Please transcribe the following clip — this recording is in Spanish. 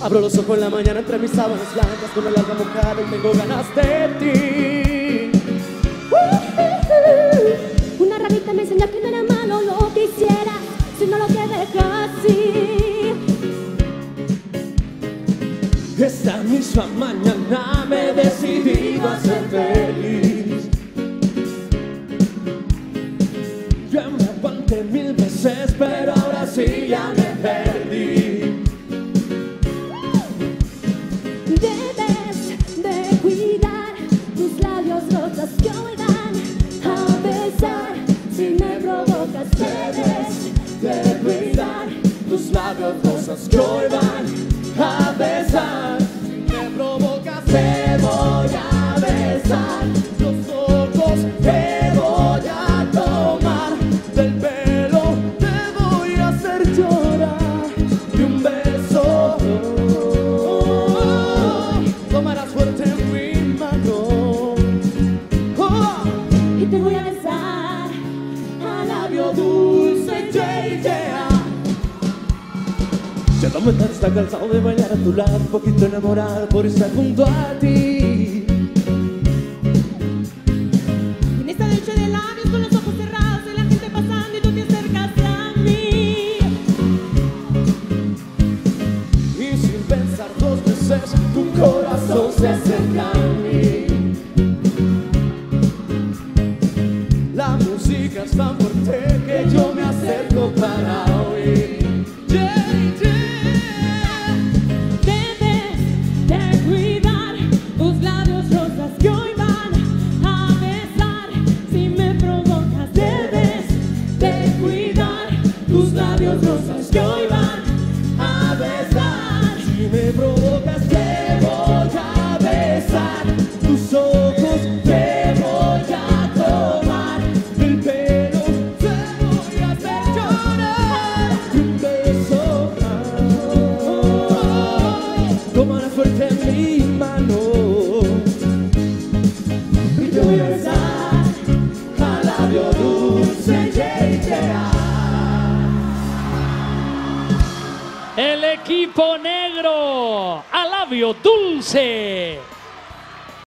Abro los ojos en la mañana entre mis sábanas blancas con el alma mojada y tengo ganas de ti. Una ranita me enseñó que no era malo lo que hiciera, sino lo que deja así. Esta misma mañana me he decidido a ser feliz. Ya me aguanté 1000 veces, pero ahora sí ya me perdí. Debes de cuidar tus labios rosas que hoy van a besar. Si me provocas, debes De cuidar tus labios rosas que hoy van a besar. Si me provocas te voy a besar. Los ojos te voy a tomar. Del pelo te voy a hacer llorar. Y un beso tomarás fuerte en mi mano. y te voy a besar a Labio dulce, yeah, yeah. Ya no me está cansado de bailar a tu lado, un poquito enamorado por estar junto a ti. En esta noche de labios con los ojos cerrados y la gente pasando y tú te acercas a mí. Y sin pensar 2 veces, tu corazón se acerca a mí. La música es tan fuerte que yo me acerco para oír. Yeah, yeah. Debes de cuidar tus labios rosas que hoy van a besar. Si me provocas, debes de cuidar tus labios rosas que hoy van a besar. Si me provocas te voy a besar. Tus ojos te voy a tomar. El pelo te voy a hacer llorar. Y un beso tomará fuerte en mi mano. Y te voy a besar a labio dulce, yeah, yeah. El equipo negro, a labio dulce.